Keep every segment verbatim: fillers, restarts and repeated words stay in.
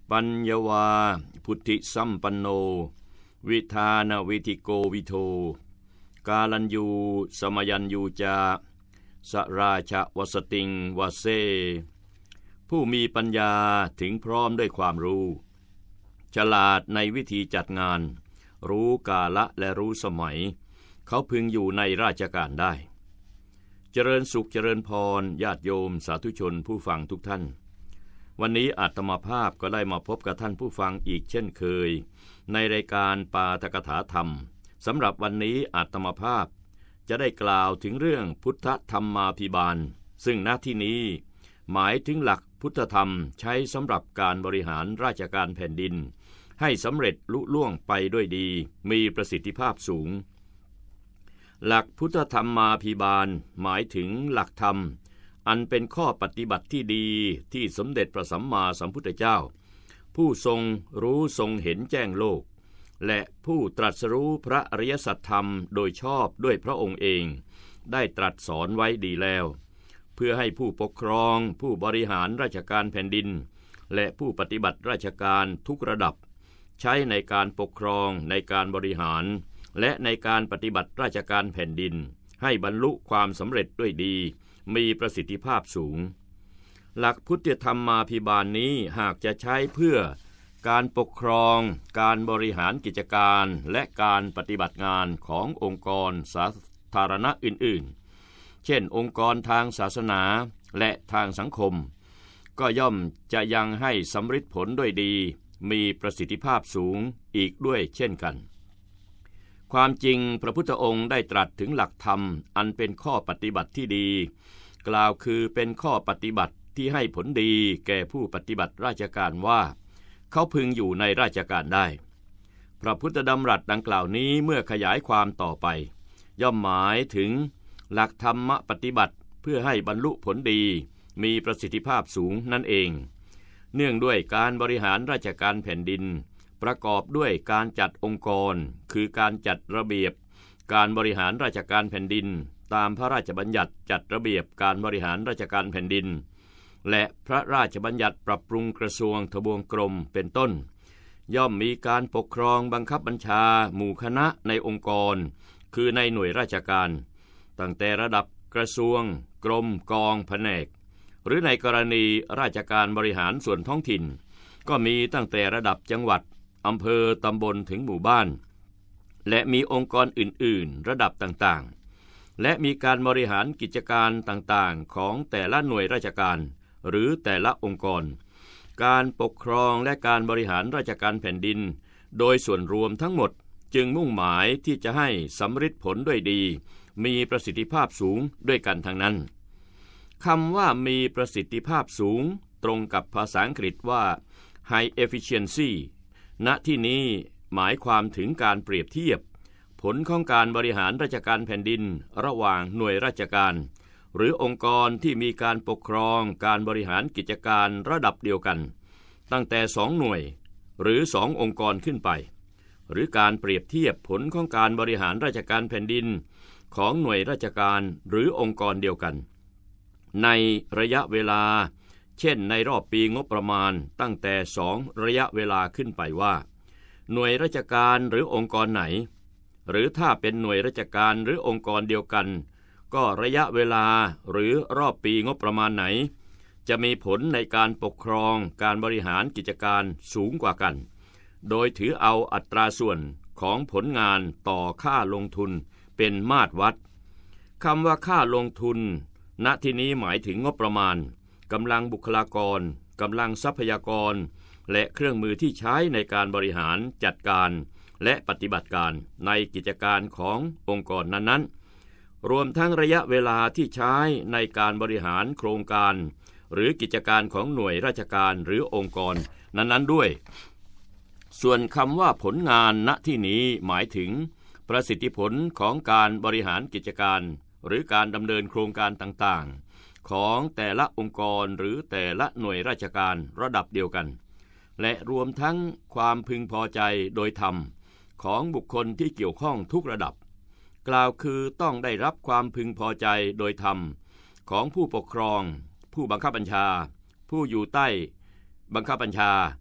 ปัญญวาพุทธิสัมปันโนวิธานวิธิโกวิโทกาลัญยูสมยัญยูจาสราชวสติงวเซผู้มีปัญญาถึงพร้อมด้วยความรู้ฉลาดในวิธีจัดงานรู้กาละและรู้สมัยเขาพึงอยู่ในราชการได้เจริญสุขเจริญพรญาติโยมสาธุชนผู้ฟังทุกท่านวันนี้อาตมาภาพก็ได้มาพบกับท่านผู้ฟังอีกเช่นเคยในรายการปาฐกถาธรรมสำหรับวันนี้อาตมาภาพจะได้กล่าวถึงเรื่องพุทธธรรมาภิบาลซึ่งณที่นี้หมายถึงหลักพุทธธรรมใช้สำหรับการบริหารราชการแผ่นดินให้สำเร็จลุล่วงไปด้วยดีมีประสิทธิภาพสูงหลักพุทธธรรมาภิบาลหมายถึงหลักธรรมอันเป็นข้อปฏิบัติที่ดีที่สมเด็จพระสัมมาสัมพุทธเจ้าผู้ทรงรู้ทรงเห็นแจ้งโลกและผู้ตรัสรู้พระอริยสัจธรรมโดยชอบด้วยพระองค์เองได้ตรัสสอนไว้ดีแล้วเพื่อให้ผู้ปกครองผู้บริหารราชการแผ่นดินและผู้ปฏิบัติราชการทุกระดับใช้ในการปกครองในการบริหารและในการปฏิบัติราชการแผ่นดินให้บรรลุความสำเร็จด้วยดีมีประสิทธิภาพสูงหลักพุทธธรรมาภิบาลนี้หากจะใช้เพื่อการปกครองการบริหารกิจการและการปฏิบัติงานขององค์กรสาธารณะอื่นๆเช่นองค์กรทางศาสนาและทางสังคมก็ย่อมจะยังให้สำฤทธิ์ผลด้วยดีมีประสิทธิภาพสูงอีกด้วยเช่นกันความจริงพระพุทธองค์ได้ตรัสถึงหลักธรรมอันเป็นข้อปฏิบัติที่ดีกล่าวคือเป็นข้อปฏิบัติที่ให้ผลดีแก่ผู้ปฏิบัติราชการว่าเขาพึงอยู่ในราชการได้พระพุทธดำรัสดังกล่าวนี้เมื่อขยายความต่อไปย่อมหมายถึงหลักธรรมปฏิบัติเพื่อให้บรรลุผลดีมีประสิทธิภาพสูงนั่นเองเนื่องด้วยการบริหารราชการแผ่นดินประกอบด้วยการจัดองค์กรคือการจัดระเบียบการบริหารราชการแผ่นดินตามพระราชบัญญัติจัดระเบียบการบริหารราชการแผ่นดินและพระราชบัญญัติปรับปรุงกระทรวงทบวงกรมเป็นต้นย่อมมีการปกครองบังคับบัญชาหมู่คณะในองค์กรคือในหน่วยราชการตั้งแต่ระดับกระทรวงกรมกองแผนกหรือในกรณีราชการบริหารส่วนท้องถิ่นก็มีตั้งแต่ระดับจังหวัดอำเภอตำบลถึงหมู่บ้านและมีองค์กรอื่นๆระดับต่างๆและมีการบริหารกิจการต่างๆของแต่ละหน่วยราชการหรือแต่ละองค์กรการปกครองและการบริหารราชการแผ่นดินโดยส่วนรวมทั้งหมดจึงมุ่งหมายที่จะให้สำฤทธิ์ผลด้วยดีมีประสิทธิภาพสูงด้วยกันทั้งนั้นคำว่ามีประสิทธิภาพสูงตรงกับภาษาอังกฤษว่า high efficiency ณที่นี้หมายความถึงการเปรียบเทียบผลของการบริหารราชการแผ่นดินระหว่างหน่วยราชการหรือองค์กรที่มีการปกครองการบริหารกิจการระดับเดียวกันตั้งแต่สองหน่วยหรือสององค์กรขึ้นไปหรือการเปรียบเทียบผลของการบริหารราชการแผ่นดินของหน่วยราชการหรือองค์กรเดียวกันในระยะเวลาเช่นในรอบปีงบประมาณตั้งแต่สองระยะเวลาขึ้นไปว่าหน่วยราชการหรือองค์กรไหนหรือถ้าเป็นหน่วยราชการหรือองค์กรเดียวกันก็ระยะเวลาหรือรอบปีงบประมาณไหนจะมีผลในการปกครองการบริหารกิจการสูงกว่ากันโดยถือเอาอัตราส่วนของผลงานต่อค่าลงทุนเป็นมาตรวัดคำว่าค่าลงทุนณที่นี้หมายถึงงบประมาณกำลังบุคลากรกำลังทรัพยากรและเครื่องมือที่ใช้ในการบริหารจัดการและปฏิบัติการในกิจการขององค์กรนั้นๆรวมทั้งระยะเวลาที่ใช้ในการบริหารโครงการหรือกิจการของหน่วยราชการหรือองค์กรนั้นๆด้วยส่วนคำว่าผลงานณที่นี้หมายถึงประสิทธิผลของการบริหารกิจการหรือการดำเนินโครงการต่างๆของแต่ละองค์กรหรือแต่ละหน่วยราชการระดับเดียวกันและรวมทั้งความพึงพอใจโดยธรรมของบุคคลที่เกี่ยวข้องทุกระดับกล่าวคือต้องได้รับความพึงพอใจโดยธรรมของผู้ปกครองผู้บังคับบัญชาผู้อยู่ใต้บังคับบัญชา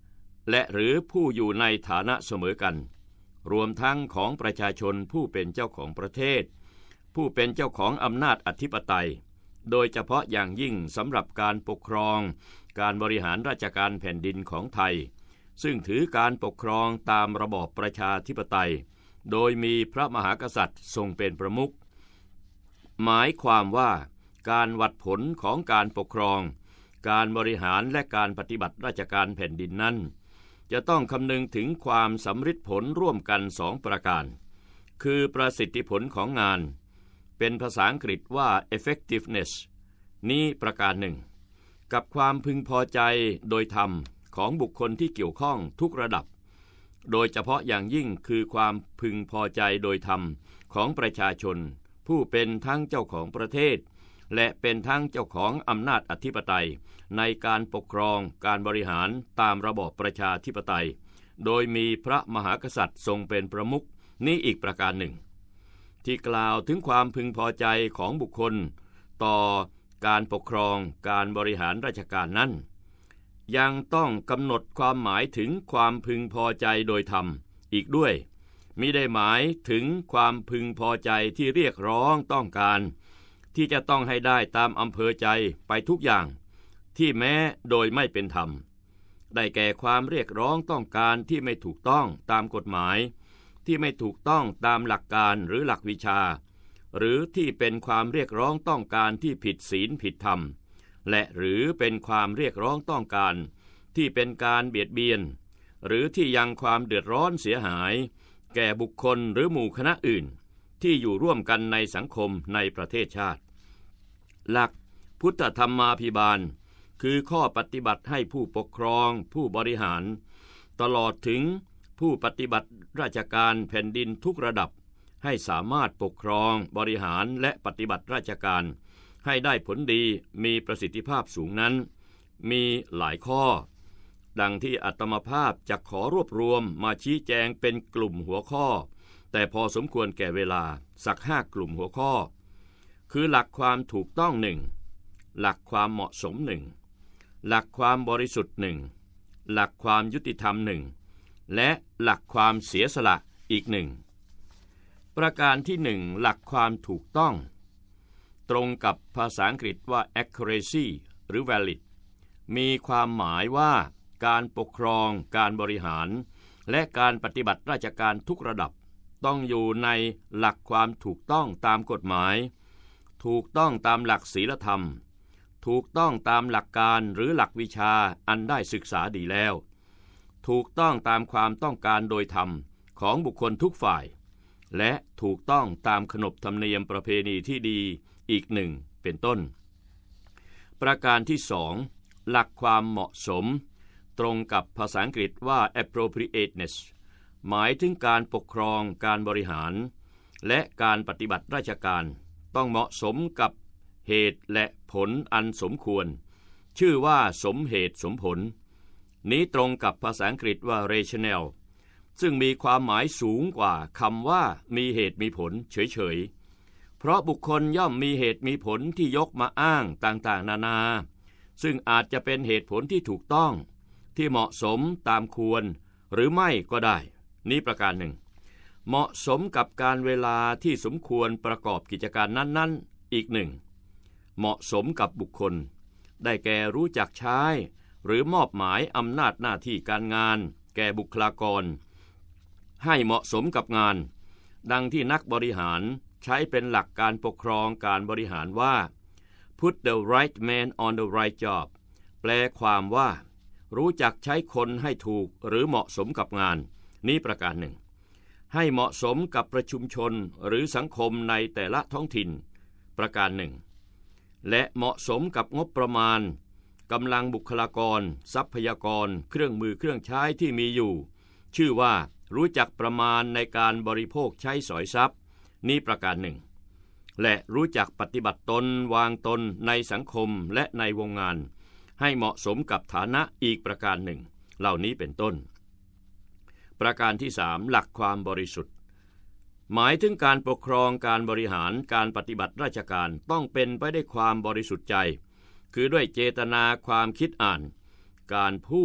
และหรือผู้อยู่ในฐานะเสมอกันรวมทั้งของประชาชนผู้เป็นเจ้าของประเทศผู้เป็นเจ้าของอำนาจอธิปไตยโดยเฉพาะอย่างยิ่งสำหรับการปกครองการบริหารราชการแผ่นดินของไทยซึ่งถือการปกครองตามระบอบประชาธิปไตยโดยมีพระมหากษัตริย์ทรงเป็นประมุขหมายความว่าการวัดผลของการปกครองการบริหารและการปฏิบัติราชการแผ่นดินนั้นจะต้องคำนึงถึงความสำฤทธิ์ผลร่วมกันสองประการคือประสิทธิผลของงานเป็นภาษาอังกฤษว่า effectiveness นี้ประการหนึ่งกับความพึงพอใจโดยธรรมของบุคคลที่เกี่ยวข้องทุกระดับโดยเฉพาะอย่างยิ่งคือความพึงพอใจโดยธรรมของประชาชนผู้เป็นทั้งเจ้าของประเทศและเป็นทั้งเจ้าของอำนาจอธิปไตยในการปกครองการบริหารตามระบอบประชาธิปไตยโดยมีพระมหากษัตริย์ทรงเป็นประมุขนี้อีกประการหนึ่งที่กล่าวถึงความพึงพอใจของบุคคลต่อการปกครองการบริหารราชการนั้นยังต้องกำหนดความหมายถึงความพึงพอใจโดยธรรมอีกด้วยมิได้หมายถึงความพึงพอใจที่เรียกร้องต้องการที่จะต้องให้ได้ตามอำเภอใจไปทุกอย่างที่แม้โดยไม่เป็นธรรมได้แก่ความเรียกร้องต้องการที่ไม่ถูกต้องตามกฎหมายที่ไม่ถูกต้องตามหลักการหรือหลักวิชาหรือที่เป็นความเรียกร้องต้องการที่ผิดศีลผิดธรรมและหรือเป็นความเรียกร้องต้องการที่เป็นการเบียดเบียนหรือที่ยังความเดือดร้อนเสียหายแก่บุคคลหรือหมู่คณะอื่นที่อยู่ร่วมกันในสังคมในประเทศชาติหลักพุทธธรรมาภิบาลคือข้อปฏิบัติให้ผู้ปกครองผู้บริหารตลอดถึงผู้ปฏิบัติราชการแผ่นดินทุกระดับให้สามารถปกครองบริหารและปฏิบัติราชการให้ได้ผลดีมีประสิทธิภาพสูงนั้นมีหลายข้อดังที่อาตมาภาพจะขอรวบรวมมาชี้แจงเป็นกลุ่มหัวข้อแต่พอสมควรแก่เวลาสักห้ากลุ่มหัวข้อคือหลักความถูกต้องหนึ่งหลักความเหมาะสมหนึ่งหลักความบริสุทธิ์หนึ่งหลักความยุติธรรมหนึ่งและหลักความเสียสละอีกหนึ่งประการที่หนึ่งหลักความถูกต้องตรงกับภาษาอังกฤษว่า accuracy หรือ valid มีความหมายว่าการปกครองการบริหารและการปฏิบัติราชการทุกระดับต้องอยู่ในหลักความถูกต้องตามกฎหมายถูกต้องตามหลักศีลธรรมถูกต้องตามหลักการหรือหลักวิชาอันได้ศึกษาดีแล้วถูกต้องตามความต้องการโดยธรรมของบุคคลทุกฝ่ายและถูกต้องตามขนบธรรมเนียมประเพณีที่ดีอีกหนึ่งเป็นต้นประการที่สองหลักความเหมาะสมตรงกับภาษาอังกฤษว่า appropriateness หมายถึงการปกครองการบริหารและการปฏิบัติราชการต้องเหมาะสมกับเหตุและผลอันสมควรชื่อว่าสมเหตุสมผลนี้ตรงกับภาษาอังกฤษว่า rational ซึ่งมีความหมายสูงกว่าคำว่ามีเหตุมีผลเฉยๆเพราะบุคคลย่อมมีเหตุมีผลที่ยกมาอ้างต่างๆนานาซึ่งอาจจะเป็นเหตุผลที่ถูกต้องที่เหมาะสมตามควรหรือไม่ก็ได้นี้ประการหนึ่งเหมาะสมกับการเวลาที่สมควรประกอบกิจการนั้นๆอีกหนึ่งเหมาะสมกับบุคคลได้แก่รู้จักใช้หรือมอบหมายอำนาจหน้าที่การงานแก่บุคลากรให้เหมาะสมกับงานดังที่นักบริหารใช้เป็นหลักการปกครองการบริหารว่า put the right man on the right job แปลความว่ารู้จักใช้คนให้ถูกหรือเหมาะสมกับงานนี้ประการหนึ่งให้เหมาะสมกับประชุมชนหรือสังคมในแต่ละท้องถิ่นประการหนึ่งและเหมาะสมกับงบประมาณกำลังบุคลากรทรัพยากรเครื่องมือเครื่องใช้ที่มีอยู่ชื่อว่ารู้จักประมาณในการบริโภคใช้สอยทรัพย์นี้ประการหนึ่งและรู้จักปฏิบัติตนวางตนในสังคมและในวงงานให้เหมาะสมกับฐานะอีกประการหนึ่งเหล่านี้เป็นต้นประการที่สามหลักความบริสุทธิ์หมายถึงการปกครองการบริหารการปฏิบัติราชการต้องเป็นไปด้วยความบริสุทธิ์ใจคือด้วยเจตนาความคิดอ่านการพูด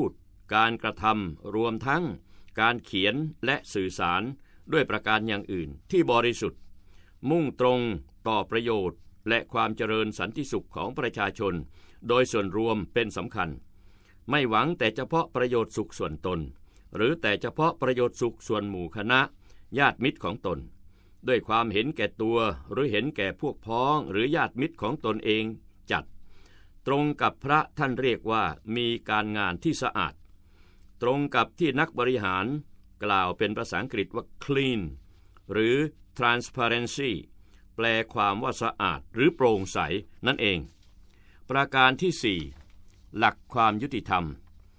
การกระทำรวมทั้งการเขียนและสื่อสารด้วยประการอย่างอื่นที่บริสุทธิ์มุ่งตรงต่อประโยชน์และความเจริญสันติสุขของประชาชนโดยส่วนรวมเป็นสำคัญไม่หวังแต่เฉพาะประโยชน์สุขส่วนตนหรือแต่เฉพาะประโยชน์สุขส่วนหมู่คณะญาติมิตรของตนด้วยความเห็นแก่ตัวหรือเห็นแก่พวกพ้องหรือญาติมิตรของตนเองจัดตรงกับพระท่านเรียกว่ามีการงานที่สะอาดตรงกับที่นักบริหารกล่าวเป็นภาษาอังกฤษว่า clean หรือ transparency แปลความว่าสะอาดหรือโปร่งใสนั่นเองประการที่สี่หลักความยุติธรรม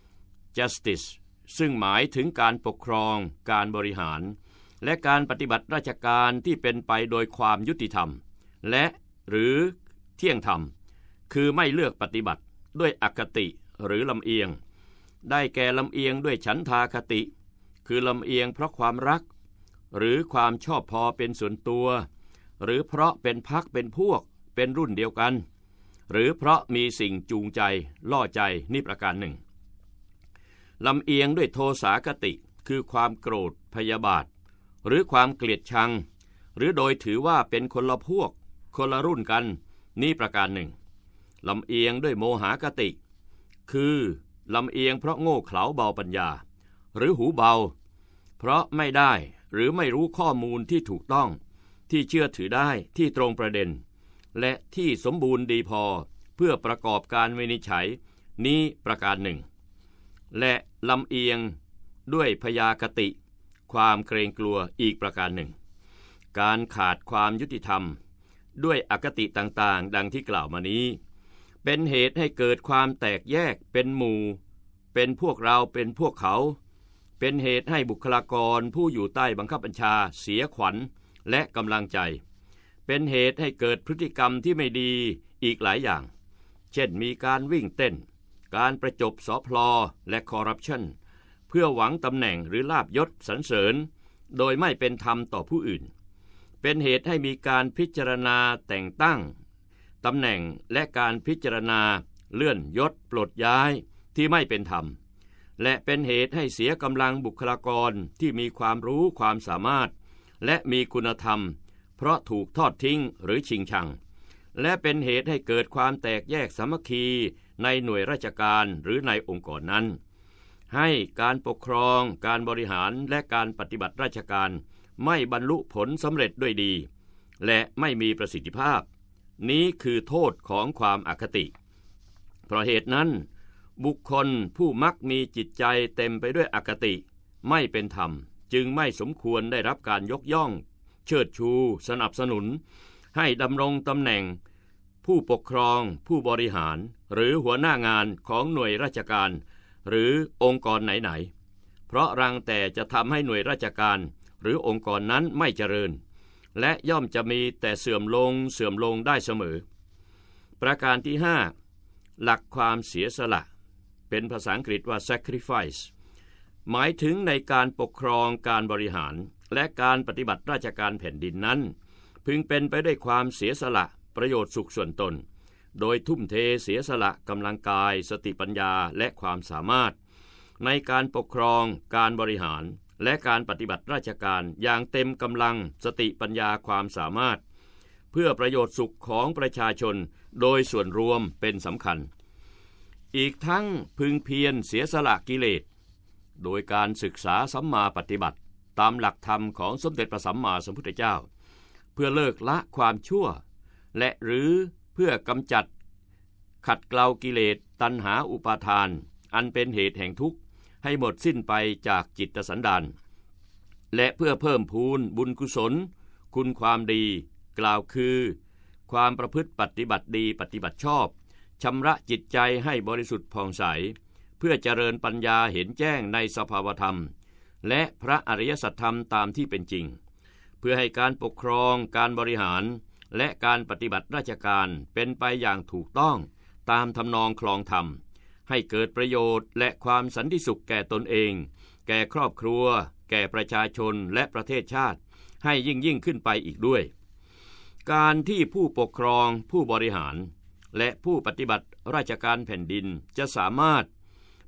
justice ซึ่งหมายถึงการปกครองการบริหารและการปฏิบัติราชการที่เป็นไปโดยความยุติธรรมและหรือเที่ยงธรรมคือไม่เลือกปฏิบัติด้วยอคติหรือลำเอียงได้แก่ลำเอียงด้วยฉันทาคติคือลำเอียงเพราะความรักหรือความชอบพอเป็นส่วนตัวหรือเพราะเป็นพรรคเป็นพวกเป็นรุ่นเดียวกันหรือเพราะมีสิ่งจูงใจล่อใจนี่ประการหนึ่งลำเอียงด้วยโทสาคติคือความโกรธพยาบาทหรือความเกลียดชังหรือโดยถือว่าเป็นคนละพวกคนละรุ่นกันนี่ประการหนึ่งลำเอียงด้วยโมหคติคือลำเอียงเพราะโง่เขลาเบาปัญญาหรือหูเบาเพราะไม่ได้หรือไม่รู้ข้อมูลที่ถูกต้องที่เชื่อถือได้ที่ตรงประเด็นและที่สมบูรณ์ดีพอเพื่อประกอบการวินิจฉัยนี้ประการหนึ่งและลำเอียงด้วยพยาคติความเกรงกลัวอีกประการหนึ่งการขาดความยุติธรรมด้วยอคติต่างๆดังที่กล่าวมานี้เป็นเหตุให้เกิดความแตกแยกเป็นหมู่เป็นพวกเราเป็นพวกเขาเป็นเหตุให้บุคลากรผู้อยู่ใต้บังคับบัญชาเสียขวัญและกำลังใจเป็นเหตุให้เกิดพฤติกรรมที่ไม่ดีอีกหลายอย่างเช่นมีการวิ่งเต้นการประจบสพลและคอร์รัปชันเพื่อหวังตำแหน่งหรือลาภยศสรรเสริญโดยไม่เป็นธรรมต่อผู้อื่นเป็นเหตุให้มีการพิจารณาแต่งตั้งตำแหน่งและการพิจารณาเลื่อนยศปลดย้ายที่ไม่เป็นธรรมและเป็นเหตุให้เสียกำลังบุคลากรที่มีความรู้ความสามารถและมีคุณธรรมเพราะถูกทอดทิ้งหรือชิงชังและเป็นเหตุให้เกิดความแตกแยกสามัคคีในหน่วยราชการหรือในองค์กรนั้นให้การปกครองการบริหารและการปฏิบัติราชการไม่บรรลุผลสำเร็จด้วยดีและไม่มีประสิทธิภาพนี้คือโทษของความอคติเพราะเหตุนั้นบุคคลผู้มักมีจิตใจเต็มไปด้วยอคติไม่เป็นธรรมจึงไม่สมควรได้รับการยกย่องเชิดชูสนับสนุนให้ดำรงตำแหน่งผู้ปกครองผู้บริหารหรือหัวหน้างานของหน่วยราชการหรือองค์กรไหนๆเพราะรังแต่จะทำให้หน่วยราชการหรือองค์กรนั้นไม่เจริญและย่อมจะมีแต่เสื่อมลงเสื่อมลงได้เสมอประการที่ห้าหลักความเสียสละเป็นภาษาอังกฤษว่า sacrifice หมายถึงในการปกครองการบริหารและการปฏิบัติราชการแผ่นดินนั้นพึงเป็นไปด้วยความเสียสละประโยชน์สุขส่วนตนโดยทุ่มเทเสียสละกำลังกายสติปัญญาและความสามารถในการปกครองการบริหารและการปฏิบัติราชการอย่างเต็มกำลังสติปัญญาความสามารถเพื่อประโยชน์สุขของประชาชนโดยส่วนรวมเป็นสำคัญอีกทั้งพึงเพียรเสียสละกิเลสโดยการศึกษาสัมมาปฏิบัติตามหลักธรรมของสมเด็จพระสัมมาสัมพุทธเจ้าเพื่อเลิกละความชั่วและหรือเพื่อกำจัดขัดเกลากิเลสตัณหาอุปาทานอันเป็นเหตุแห่งทุกข์ให้หมดสิ้นไปจากจิตสันดานและเพื่อเพิ่มพูนบุญกุศลคุณความดีกล่าวคือความประพฤติปฏิบัติดีปฏิบัติชอบชำระจิตใจให้บริสุทธิ์ผ่องใสเพื่อเจริญปัญญาเห็นแจ้งในสภาวธรรมและพระอริยสัจธรรมตามที่เป็นจริงเพื่อให้การปกครองการบริหารและการปฏิบัติราชการเป็นไปอย่างถูกต้องตามทำนองคลองธรรมให้เกิดประโยชน์และความสันติสุขแก่ตนเองแก่ครอบครัวแก่ประชาชนและประเทศชาติให้ยิ่งยิ่งขึ้นไปอีกด้วยการที่ผู้ปกครองผู้บริหารและผู้ปฏิบัติราชการแผ่นดินจะสามารถ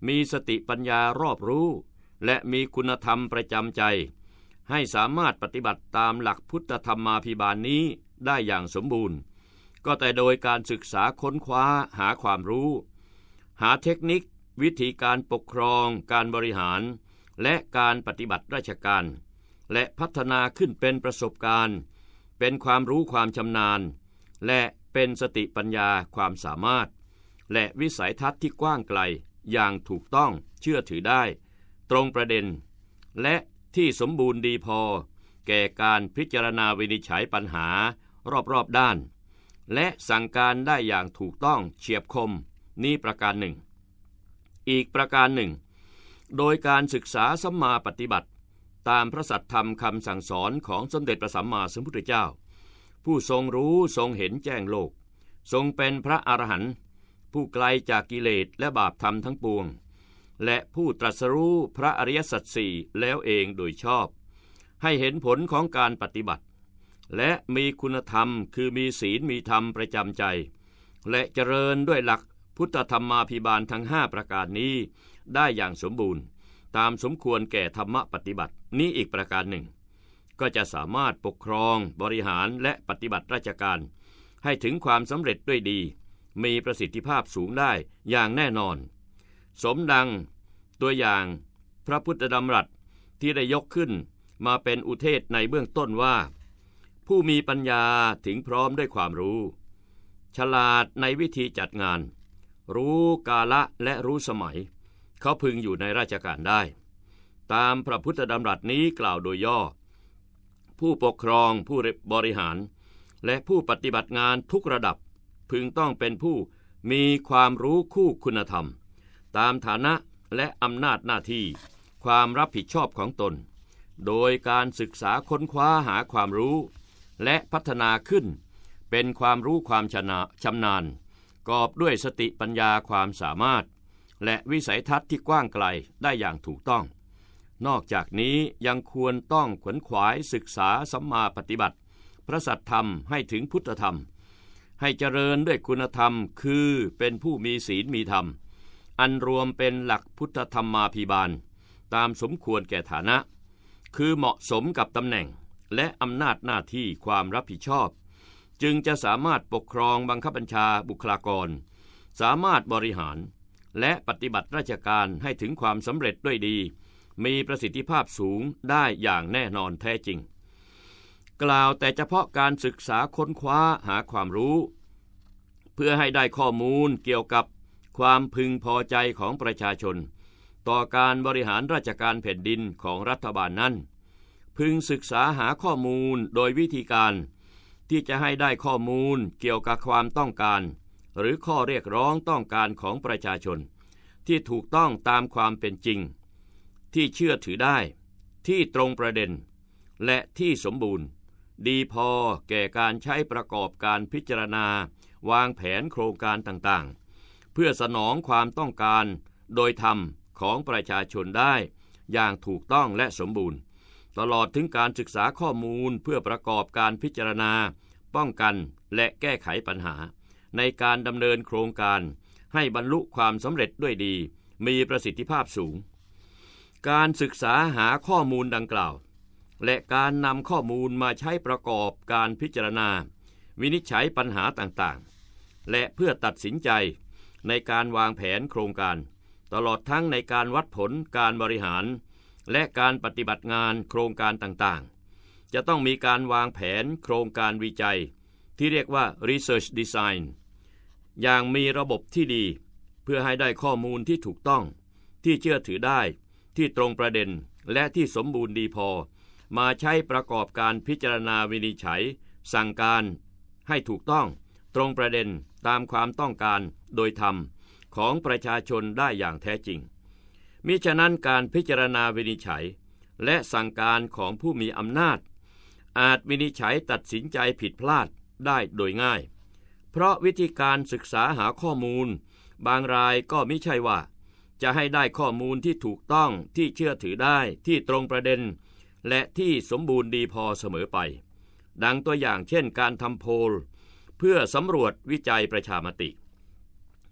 มีสติปัญญารอบรู้และมีคุณธรรมประจำใจให้สามารถปฏิบัติตามหลักพุทธธรรมาภิบาลนี้ได้อย่างสมบูรณ์ก็แต่โดยการศึกษาค้นคว้าหาความรู้หาเทคนิควิธีการปกครองการบริหารและการปฏิบัติราชการและพัฒนาขึ้นเป็นประสบการณ์เป็นความรู้ความชำนาญและเป็นสติปัญญาความสามารถและวิสัยทัศน์ที่กว้างไกลอย่างถูกต้องเชื่อถือได้ตรงประเด็นและที่สมบูรณ์ดีพอแก่การพิจารณาวินิจฉัยปัญหารอบๆด้านและสั่งการได้อย่างถูกต้องเฉียบคมนี้ประการหนึ่งอีกประการหนึ่งโดยการศึกษาสัมมาปฏิบัติตามพระสัทธรรมคำสั่งสอนของสมเด็จพระสัมมาสัมพุทธเจ้าผู้ทรงรู้ทรงเห็นแจ้งโลกทรงเป็นพระอรหันต์ผู้ไกลจากกิเลสและบาปธรรมทั้งปวงและผู้ตรัสรู้พระอริยสัจสี่แล้วเองโดยชอบให้เห็นผลของการปฏิบัติและมีคุณธรรมคือมีศีลมีธรรมประจำใจและเจริญด้วยหลักพุทธธรรมาภิบาลทั้งห้าประการนี้ได้อย่างสมบูรณ์ตามสมควรแก่ธรรมปฏิบัตินี้อีกประการหนึ่งก็จะสามารถปกครองบริหารและปฏิบัติราชการให้ถึงความสำเร็จด้วยดีมีประสิทธิภาพสูงได้อย่างแน่นอนสมดังตัวอย่างพระพุทธดำรัสที่ได้ยกขึ้นมาเป็นอุเทศในเบื้องต้นว่าผู้มีปัญญาถึงพร้อมด้วยความรู้ฉลาดในวิธีจัดงานรู้กาลและรู้สมัยเขาพึงอยู่ในราชการได้ตามพระพุทธดำรัสนี้กล่าวโดยย่อผู้ปกครองผู้บริหารและผู้ปฏิบัติงานทุกระดับพึงต้องเป็นผู้มีความรู้คู่คุณธรรมตามฐานะและอำนาจหน้าที่ความรับผิดชอบของตนโดยการศึกษาค้นคว้าหาความรู้และพัฒนาขึ้นเป็นความรู้ความชำนาญกอบด้วยสติปัญญาความสามารถและวิสัยทัศน์ที่กว้างไกลได้อย่างถูกต้องนอกจากนี้ยังควรต้องขวนขวายศึกษาสัมมาปฏิบัติพระสัทธรรมให้ถึงพุทธธรรมให้เจริญด้วยคุณธรรมคือเป็นผู้มีศีลมีธรรมอันรวมเป็นหลักพุทธธรรมาภิบาลตามสมควรแก่ฐานะคือเหมาะสมกับตำแหน่งและอำนาจหน้าที่ความรับผิดชอบจึงจะสามารถปกครองบังคับบัญชาบุคลากรสามารถบริหารและปฏิบัติราชการให้ถึงความสำเร็จด้วยดีมีประสิทธิภาพสูงได้อย่างแน่นอนแท้จริงกล่าวแต่เฉพาะการศึกษาค้นคว้าหาความรู้เพื่อให้ได้ข้อมูลเกี่ยวกับความพึงพอใจของประชาชนต่อการบริหารราชการแผ่นดินของรัฐบาลนั้นพึงศึกษาหาข้อมูลโดยวิธีการที่จะให้ได้ข้อมูลเกี่ยวกับความต้องการหรือข้อเรียกร้องต้องการของประชาชนที่ถูกต้องตามความเป็นจริงที่เชื่อถือได้ที่ตรงประเด็นและที่สมบูรณ์ดีพอแก่การใช้ประกอบการพิจารณาวางแผนโครงการต่างๆเพื่อสนองความต้องการโดยธรรมของประชาชนได้อย่างถูกต้องและสมบูรณ์ตลอดถึงการศึกษาข้อมูลเพื่อประกอบการพิจารณาป้องกันและแก้ไขปัญหาในการดำเนินโครงการให้บรรลุความสำเร็จด้วยดีมีประสิทธิภาพสูงการศึกษาหาข้อมูลดังกล่าวและการนำข้อมูลมาใช้ประกอบการพิจารณาวินิจฉัยปัญหาต่างๆและเพื่อตัดสินใจในการวางแผนโครงการตลอดทั้งในการวัดผลการบริหารและการปฏิบัติงานโครงการต่างๆจะต้องมีการวางแผนโครงการวิจัยที่เรียกว่า Research Design อย่างมีระบบที่ดีเพื่อให้ได้ข้อมูลที่ถูกต้องที่เชื่อถือได้ที่ตรงประเด็นและที่สมบูรณ์ดีพอมาใช้ประกอบการพิจารณาวินิจฉัยสั่งการให้ถูกต้องตรงประเด็นตามความต้องการโดยธรรมของประชาชนได้อย่างแท้จริงมิฉะนั้นการพิจารณาวินิจฉัยและสั่งการของผู้มีอำนาจอาจวินิจฉัยตัดสินใจผิดพลาดได้โดยง่ายเพราะวิธีการศึกษาหาข้อมูลบางรายก็ไม่ใช่ว่าจะให้ได้ข้อมูลที่ถูกต้องที่เชื่อถือได้ที่ตรงประเด็นและที่สมบูรณ์ดีพอเสมอไปดังตัวอย่างเช่นการทำโพลเพื่อสำรวจวิจัยประชามติ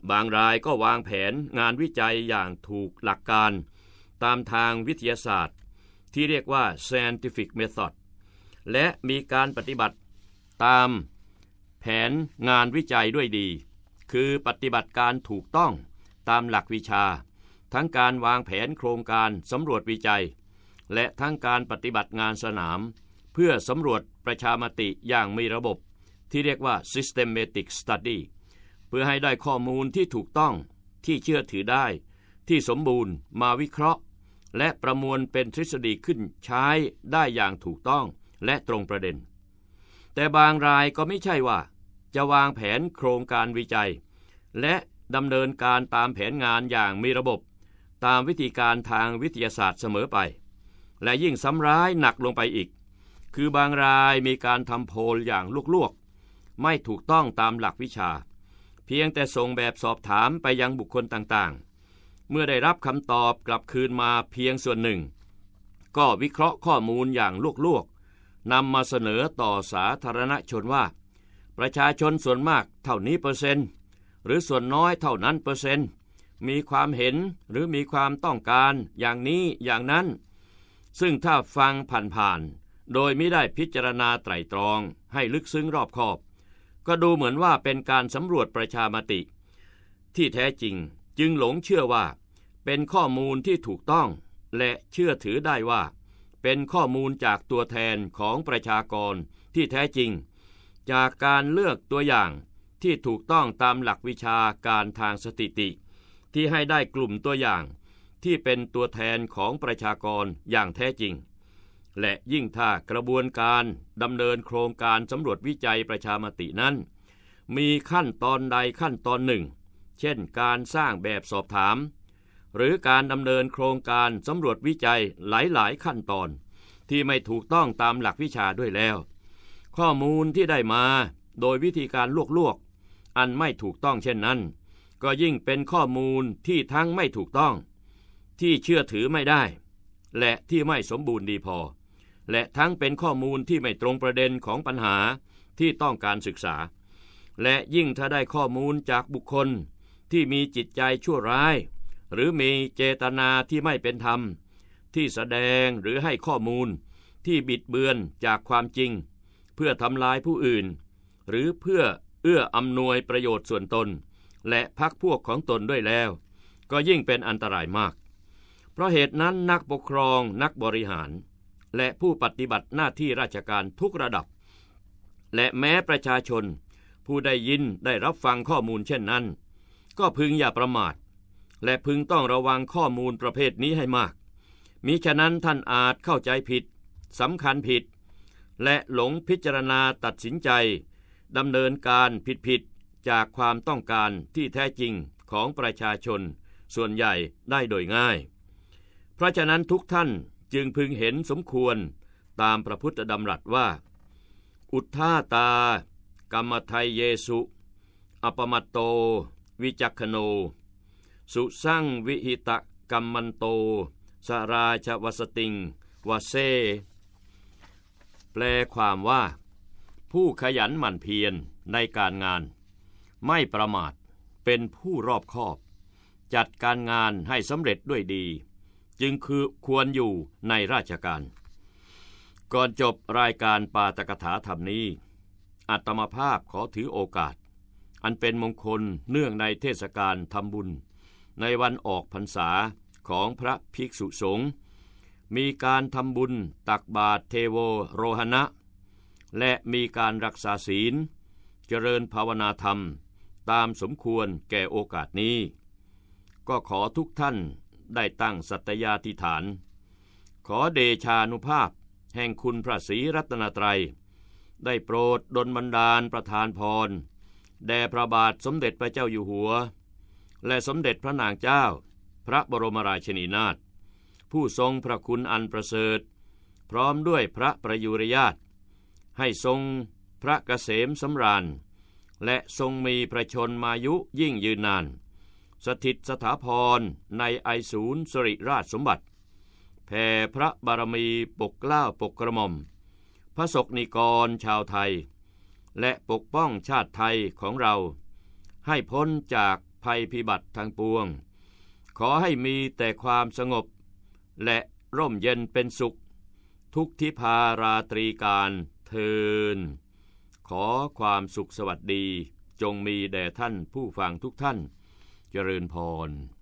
บางรายก็วางแผนงานวิจัยอย่างถูกหลักการตามทางวิทยาศาสตร์ที่เรียกว่า scientific method และมีการปฏิบัติตามแผนงานวิจัยด้วยดีคือปฏิบัติการถูกต้องตามหลักวิชาทั้งการวางแผนโครงการสำรวจวิจัยและทั้งการปฏิบัติงานสนามเพื่อสำรวจประชามติอย่างมีระบบที่เรียกว่า systematic study เพื่อให้ได้ข้อมูลที่ถูกต้องที่เชื่อถือได้ที่สมบูรณ์มาวิเคราะห์และประมวลเป็นทฤษฎีขึ้นใช้ได้อย่างถูกต้องและตรงประเด็นแต่บางรายก็ไม่ใช่ว่าจะวางแผนโครงการวิจัยและดำเนินการตามแผนงานอย่างมีระบบตามวิธีการทางวิทยาศาสตร์เสมอไปและยิ่งซ้ำร้ายหนักลงไปอีกคือบางรายมีการทำโพลอย่างลวกๆไม่ถูกต้องตามหลักวิชาเพียงแต่ส่งแบบสอบถามไปยังบุคคลต่างๆเมื่อได้รับคำตอบกลับคืนมาเพียงส่วนหนึ่งก็วิเคราะห์ข้อมูลอย่างลวกๆนำมาเสนอต่อสาธารณชนว่าประชาชนส่วนมากเท่านี้เปอร์เซ็นต์หรือส่วนน้อยเท่านั้นเปอร์เซ็นต์มีความเห็นหรือมีความต้องการอย่างนี้อย่างนั้นซึ่งถ้าฟังผ่านๆโดยไม่ได้พิจารณาไตร่ตรองให้ลึกซึ้งรอบคอบก็ดูเหมือนว่าเป็นการสำรวจประชามติที่แท้จริงจึงหลงเชื่อว่าเป็นข้อมูลที่ถูกต้องและเชื่อถือได้ว่าเป็นข้อมูลจากตัวแทนของประชากรที่แท้จริงจากการเลือกตัวอย่างที่ถูกต้องตามหลักวิชาการทางสถิติที่ให้ได้กลุ่มตัวอย่างที่เป็นตัวแทนของประชากรอย่างแท้จริงและยิ่งถ้ากระบวนการดำเนินโครงการสำรวจวิจัยประชามตินั้นมีขั้นตอนใดขั้นตอนหนึ่งเช่นการสร้างแบบสอบถามหรือการดำเนินโครงการสำรวจวิจัยหลายๆขั้นตอนที่ไม่ถูกต้องตามหลักวิชาด้วยแล้วข้อมูลที่ได้มาโดยวิธีการลวกๆอันไม่ถูกต้องเช่นนั้นก็ยิ่งเป็นข้อมูลที่ทั้งไม่ถูกต้องที่เชื่อถือไม่ได้และที่ไม่สมบูรณ์ดีพอและทั้งเป็นข้อมูลที่ไม่ตรงประเด็นของปัญหาที่ต้องการศึกษาและยิ่งถ้าได้ข้อมูลจากบุคคลที่มีจิตใจชั่วร้ายหรือมีเจตนาที่ไม่เป็นธรรมที่แสดงหรือให้ข้อมูลที่บิดเบือนจากความจริงเพื่อทำลายผู้อื่นหรือเพื่อเอื้ออำนวยประโยชน์ส่วนตนและพรรคพวกของตนด้วยแล้วก็ยิ่งเป็นอันตรายมากเพราะเหตุนั้นนักปกครองนักบริหารและผู้ปฏิบัติหน้าที่ราชการทุกระดับและแม้ประชาชนผู้ได้ยินได้รับฟังข้อมูลเช่นนั้นก็พึงอย่าประมาทและพึงต้องระวังข้อมูลประเภทนี้ให้มากมิฉะนั้นท่านอาจเข้าใจผิดสำคัญผิดและหลงพิจารณาตัดสินใจดำเนินการผิดๆจากความต้องการที่แท้จริงของประชาชนส่วนใหญ่ได้โดยง่ายเพราะฉะนั้นทุกท่านจึงพึงเห็นสมควรตามพระพุทธดำรัสว่าอุทธาตากรรมไทยเยสุอปมัตโตวิจักขโนสุสั่งวิหิตกัมมันโตสราชวสติงวเซแปลความว่าผู้ขยันหมั่นเพียรในการงานไม่ประมาทเป็นผู้รอบคอบจัดการงานให้สำเร็จด้วยดีจึงคือควรอยู่ในราชการก่อนจบรายการปาฐกถาธรรมนี้อาตมาภาพขอถือโอกาสอันเป็นมงคลเนื่องในเทศกาลทำบุญในวันออกพรรษาของพระภิกษุสงฆ์มีการทำบุญตักบาตรเทโวโรหณะและมีการรักษาศีลเจริญภาวนาธรรมตามสมควรแก่โอกาสนี้ก็ขอทุกท่านได้ตั้งสัตยาธิษฐานขอเดชานุภาพแห่งคุณพระศรีรัตนตรัยได้โปรดดลบันดาลประทานพรแด่พระบาทสมเด็จพระเจ้าอยู่หัวและสมเด็จพระนางเจ้าพระบรมราชินีนาถผู้ทรงพระคุณอันประเสริฐพร้อมด้วยพระประยุรญาติให้ทรงพระเกษมสำราญและทรงมีพระชนมายุยิ่งยืนนานสถิตสถาพรในไอศูนย์สิริราชสมบัติแผ่พระบารมีปกเกล้าปกกระหม่อมพระสกนิกรชาวไทยและปกป้องชาติไทยของเราให้พ้นจากภัยพิบัติทั้งปวงขอให้มีแต่ความสงบและร่มเย็นเป็นสุขทุกทิพาราตรีการเทินขอความสุขสวัสดีจงมีแด่ท่านผู้ฟังทุกท่านเจริญพร